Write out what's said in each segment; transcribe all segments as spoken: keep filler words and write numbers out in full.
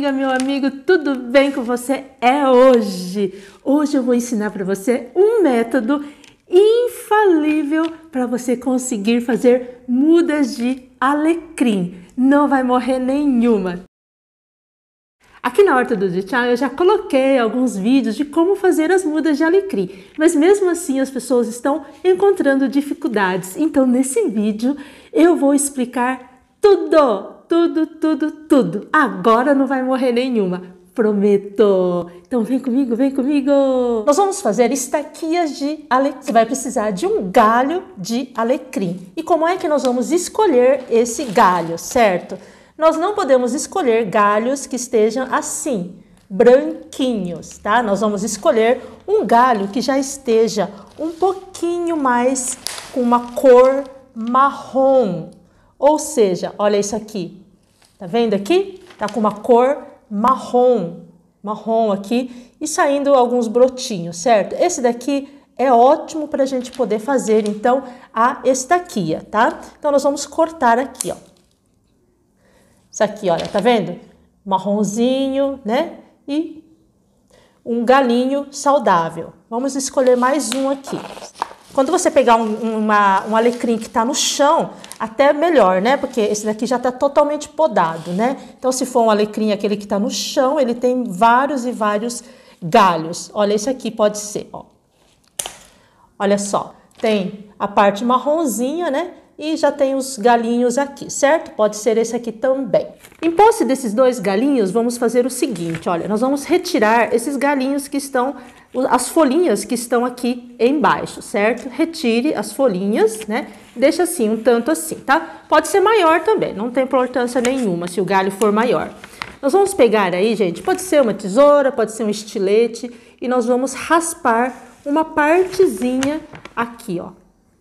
amiga, meu amigo, tudo bem com você? É hoje! Hoje eu vou ensinar para você um método infalível para você conseguir fazer mudas de alecrim. Não vai morrer nenhuma. Aqui na Horta do Ditchan eu já coloquei alguns vídeos de como fazer as mudas de alecrim, mas mesmo assim as pessoas estão encontrando dificuldades. Então nesse vídeo eu vou explicar tudo! Tudo, tudo, tudo. Agora não vai morrer nenhuma. Prometo. Então vem comigo, vem comigo. Nós vamos fazer estaquias de alecrim. Você vai precisar de um galho de alecrim. E como é que nós vamos escolher esse galho, certo? Nós não podemos escolher galhos que estejam assim, branquinhos, tá? Nós vamos escolher um galho que já esteja um pouquinho mais com uma cor marrom. Ou seja, olha isso aqui. Tá vendo aqui? Tá com uma cor marrom, marrom aqui e saindo alguns brotinhos, certo? Esse daqui é ótimo para a gente poder fazer, então, a estaquia, tá? Então, nós vamos cortar aqui, ó. Isso aqui, olha, tá vendo? Marronzinho, né? E um galinho saudável. Vamos escolher mais um aqui. Quando você pegar um, uma, um alecrim que está no chão, até melhor, né? Porque esse daqui já está totalmente podado, né? Então, se for um alecrim, aquele que está no chão, ele tem vários e vários galhos. Olha, esse aqui pode ser, ó. Olha só, tem a parte marronzinha, né? E já tem os galinhos aqui, certo? Pode ser esse aqui também. Em posse desses dois galinhos, vamos fazer o seguinte, olha, nós vamos retirar esses galinhos que estão, as folhinhas que estão aqui embaixo, certo? Retire as folhinhas, né? Deixa assim, um tanto assim, tá? Pode ser maior também, não tem importância nenhuma se o galho for maior. Nós vamos pegar aí, gente, pode ser uma tesoura, pode ser um estilete, e nós vamos raspar uma partezinha aqui, ó.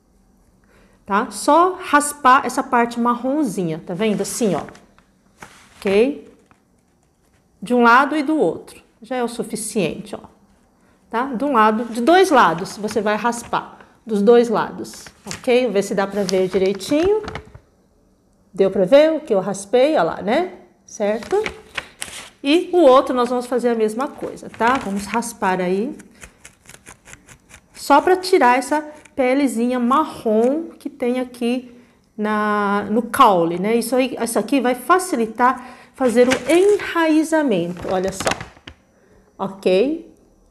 Tá? Só raspar essa parte marronzinha, tá vendo? Assim, ó. Ok? De um lado e do outro. Já é o suficiente, ó. Tá? De um lado, de dois lados, você vai raspar. Dos dois lados, ok? Vamos ver se dá pra ver direitinho. Deu pra ver o que eu raspei? Olha lá, né? Certo? E o outro nós vamos fazer a mesma coisa, tá? Vamos raspar aí. Só pra tirar essa pelezinha marrom que tem aqui na, no caule, né? Isso, aí, isso aqui vai facilitar fazer o enraizamento, olha só. Ok?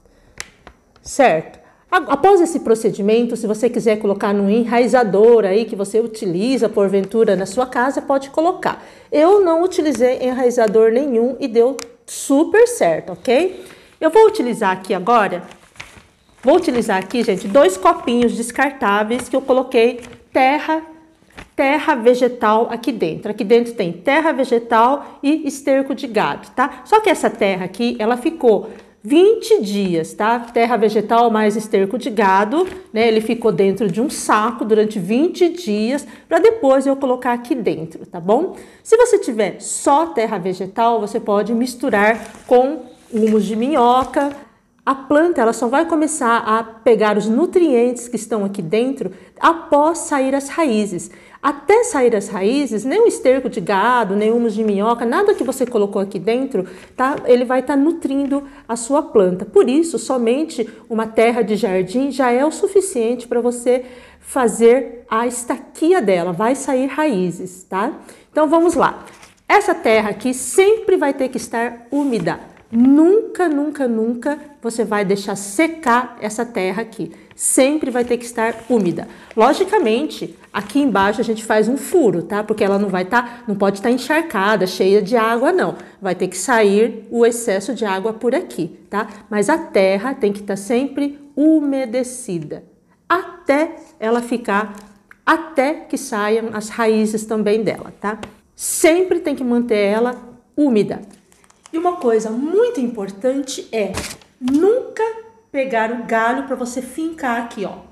Certo. Após esse procedimento, se você quiser colocar num enraizador aí que você utiliza porventura na sua casa, pode colocar. Eu não utilizei enraizador nenhum e deu super certo, ok? Eu vou utilizar aqui agora... Vou utilizar aqui, gente, dois copinhos descartáveis que eu coloquei terra, terra vegetal aqui dentro. Aqui dentro tem terra vegetal e esterco de gado, tá? Só que essa terra aqui, ela ficou vinte dias, tá? Terra vegetal mais esterco de gado, né? Ele ficou dentro de um saco durante vinte dias para depois eu colocar aqui dentro, tá bom? Se você tiver só terra vegetal, você pode misturar com humus de minhoca. A planta ela só vai começar a pegar os nutrientes que estão aqui dentro após sair as raízes. Até sair as raízes, nem o esterco de gado, nem humus de minhoca, nada que você colocou aqui dentro, tá? Ele vai estar tá nutrindo a sua planta. Por isso, somente uma terra de jardim já é o suficiente para você fazer a estaquia dela, vai sair raízes, tá? Então vamos lá. Essa terra aqui sempre vai ter que estar úmida. Nunca, nunca, nunca você vai deixar secar essa terra aqui. Sempre vai ter que estar úmida. Logicamente, aqui embaixo a gente faz um furo, tá? Porque ela não vai estar, não pode estar encharcada, cheia de água, não. Vai ter que sair o excesso de água por aqui, tá? Mas a terra tem que estar sempre umedecida. Até ela ficar, até que saiam as raízes também dela, tá? Sempre tem que manter ela úmida. E uma coisa muito importante é nunca pegar o galho para você fincar aqui, ó,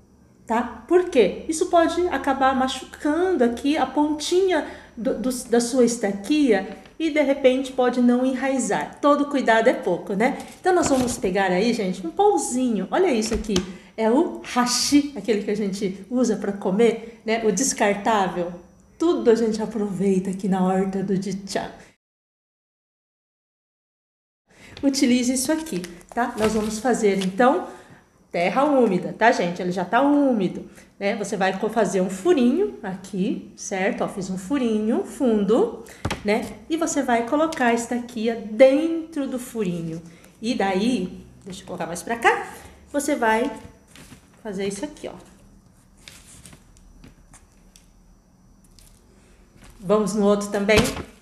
tá? Por quê? Isso pode acabar machucando aqui a pontinha do, do, da sua estaquia e de repente pode não enraizar. Todo cuidado é pouco, né? Então nós vamos pegar aí, gente, um pauzinho. Olha isso aqui, é o hashi, aquele que a gente usa para comer, né? O descartável. Tudo a gente aproveita aqui na Horta do Ditchan. utilize isso aqui, tá? Nós vamos fazer, então, terra úmida, tá, gente? Ele já tá úmido, né? Você vai fazer um furinho aqui, certo? Ó, fiz um furinho fundo, né? E você vai colocar esta aqui dentro do furinho. E daí, deixa eu colocar mais pra cá, você vai fazer isso aqui, ó. Vamos no outro também,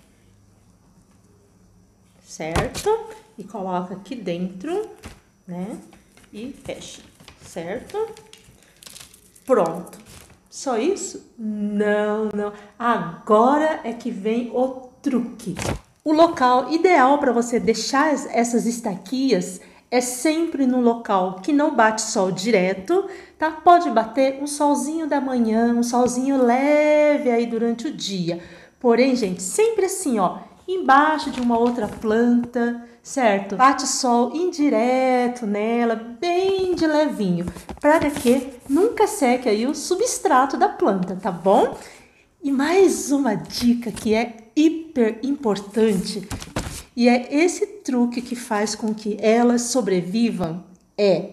certo? E coloca aqui dentro, né? E fecha, certo? Pronto. Só isso? Não, não. Agora é que vem o truque. O local ideal para você deixar essas estaquias é sempre no local que não bate sol direto, tá? Pode bater um solzinho da manhã, um solzinho leve aí durante o dia. Porém, gente, sempre assim, ó, embaixo de uma outra planta, certo? Bate sol indireto nela, bem de levinho, para que nunca seque aí o substrato da planta, tá bom? E mais uma dica que é hiper importante, e é esse truque que faz com que elas sobrevivam, é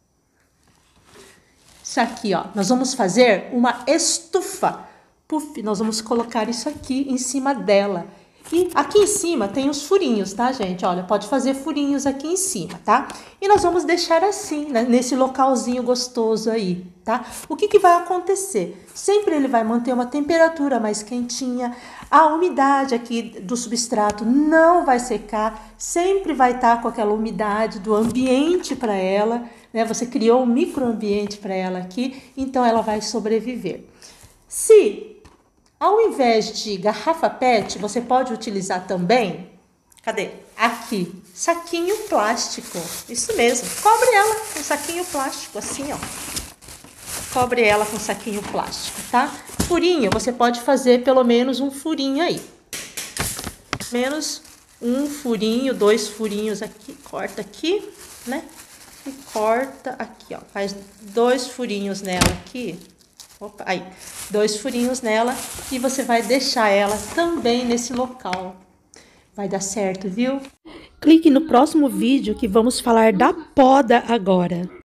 isso aqui, ó. Nós vamos fazer uma estufa. Puf, nós vamos colocar isso aqui em cima dela. E aqui em cima tem os furinhos, tá, gente? Olha, pode fazer furinhos aqui em cima, tá? E nós vamos deixar assim, né, nesse localzinho gostoso aí, tá? O que que vai acontecer? Sempre ele vai manter uma temperatura mais quentinha, a umidade aqui do substrato não vai secar, sempre vai estar com aquela umidade do ambiente para ela, né? Você criou um microambiente para ela aqui, então ela vai sobreviver. Se ao invés de garrafa pet, você pode utilizar também, cadê? Aqui, saquinho plástico. Isso mesmo, cobre ela com saquinho plástico, assim, ó. Cobre ela com saquinho plástico, tá? Furinho, você pode fazer pelo menos um furinho aí. Menos um furinho, dois furinhos aqui, corta aqui, né? E corta aqui, ó. Faz dois furinhos nela aqui. Opa, aí, dois furinhos nela e você vai deixar ela também nesse local. Vai dar certo, viu? Clique no próximo vídeo que vamos falar da poda agora.